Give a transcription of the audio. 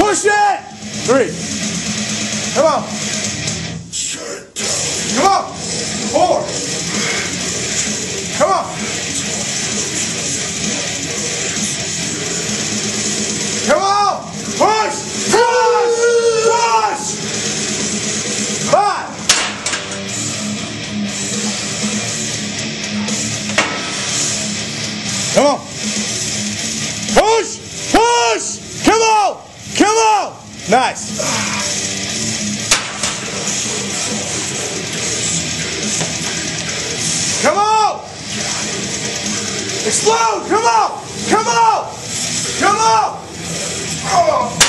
Push it. 3. Come on. Come on. 4. Come on. Come on. Push. Push. Push. 5. Come on. Push. Push. Come on. Come on. Nice. Come on. Explode. Come on. Come on. Come on. Oh.